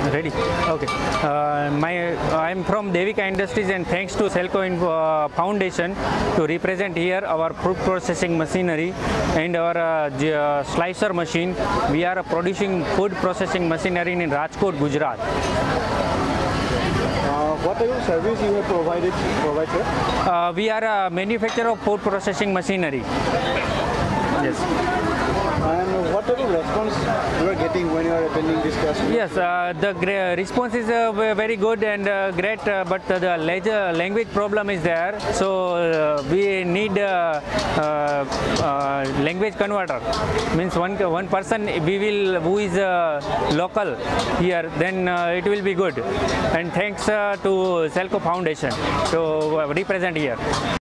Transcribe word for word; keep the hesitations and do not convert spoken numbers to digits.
Ready? Okay. Uh, my I am from Devika Industries, and thanks to SELCO uh, Foundation to represent here our food processing machinery and our uh, uh, slicer machine. We are uh, producing food processing machinery in Rajkot, Gujarat. Uh, what type of service you have provided? Provide here? Uh, we are a manufacturer of food processing machinery. Yes. And what type of response you are getting when you are attending this class? Yes, uh, the response is uh, very good and uh, great, uh, but uh, the language problem is there. So uh, we need uh, uh, uh, language converter. Means one one person we will who is uh, local here, then uh, it will be good. And thanks uh, to SELCO Foundation to uh, represent here.